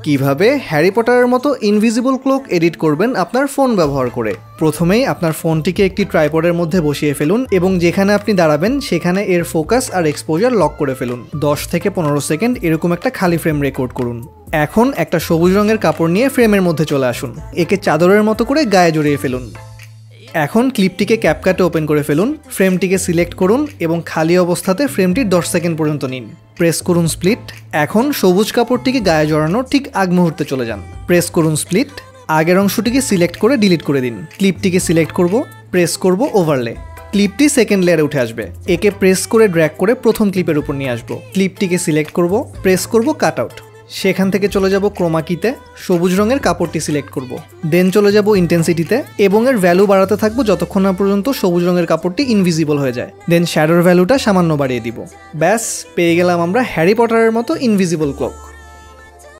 কিভাবে হ্যারি পটারের মতো invisible cloak edit করবেন আপনার ফোন ব্যবহার করে। প্রথমেই আপনার ফোনটিকে একটি ট্রাইপডের মধ্যে বসিয়ে ফেলুন এবং যেখানে আপনি দাঁড়াবেন সেখানে এর ফোকাস আর এক্সপোজার লক করে ফেলুন। 10 থেকে 15 সেকেন্ড এরকম একটা খালি ফ্রেম রেকর্ড করুন। এখন একটা সবুজ রঙের কাপড় নিয়ে ফ্রেমের মধ্যে চলে আসুন। একে চাদরের মতো করে গায়ে জড়িয়ে ফেলুন। এখন ক্লিপটিকে ক্যাপকাটে ওপেন করে ফেলুন। ফ্রেমটিকে সিলেক্ট করুন এবং খালি অবস্থাতে ফ্রেমটি 10 সেকেন্ড পর্যন্ত নিন। প্রেস করুন স্প্লিট। এখন সবুজ কাপড়টিকে গায়ে জড়ানোর ঠিক আগ মুহূর্তে চলে যান। প্রেস করুন স্প্লিট। আগের অংশটিকে সিলেক্ট করে ডিলিট করে দিন। ক্লিপটিকে সিলেক্ট করব, প্রেস করব ওভারলে। ক্লিপটি সেকেন্ড লেয়ারে উঠে আসবে। একে প্রেস করে ড্র্যাগ করে প্রথম ক্লিপের উপর নিয়ে আসবো। ক্লিপটিকে সিলেক্ট করব, প্রেস করব কাট আউট। সেখান থেকে চলে যাব ক্রোমা কিতে, সবুজ রঙের কাপড়টি সিলেক্ট করব। দেন চলে যাব ইন্টেন্সিটিতে এবং এর ভ্যালু বাড়াতে থাকবো যতক্ষণ না পর্যন্ত সবুজ রঙের কাপড়টি ইনভিজিবল হয়ে যায়। দেন শ্যাডোর ভ্যালুটা সামান্য বাড়িয়ে দিব। ব্যাস, পেয়ে গেলাম আমরা হ্যারি পটারের মতো ইনভিজিবল ক্লোক।